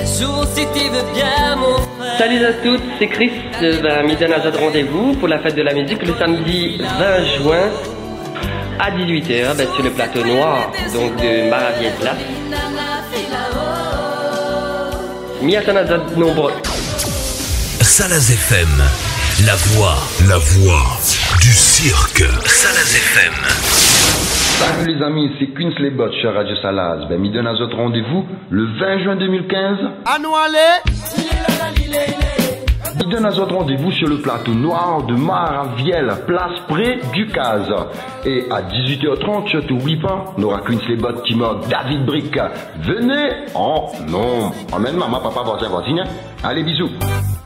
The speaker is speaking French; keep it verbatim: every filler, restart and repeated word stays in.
jour si tu veux bien mon frère. Salut à toutes, c'est Chris. Euh, ben, midi à notre rendez-vous pour la fête de la musique le samedi vingt juin à dix-huit heures ben, sur le plateau noir donc de Maravielle Place. Miatanazad nombreux. Salaz F M, la voix, la voix du cirque. Salaz F M. Salut les amis, c'est Kunz les Bots sur Radio Salaz. Ben, me donne à votre rendez-vous le vingt juin deux mille quinze. Me donne à votre rendez-vous sur le plateau noir de Maravielle, place près du Case. Et à dix-huit heures trente, sur tout Whipin, on aura Kunz les Bots qui mode David Brick. Venez en nombre. Emmène maman, papa, voisin, voisine. Allez, bisous.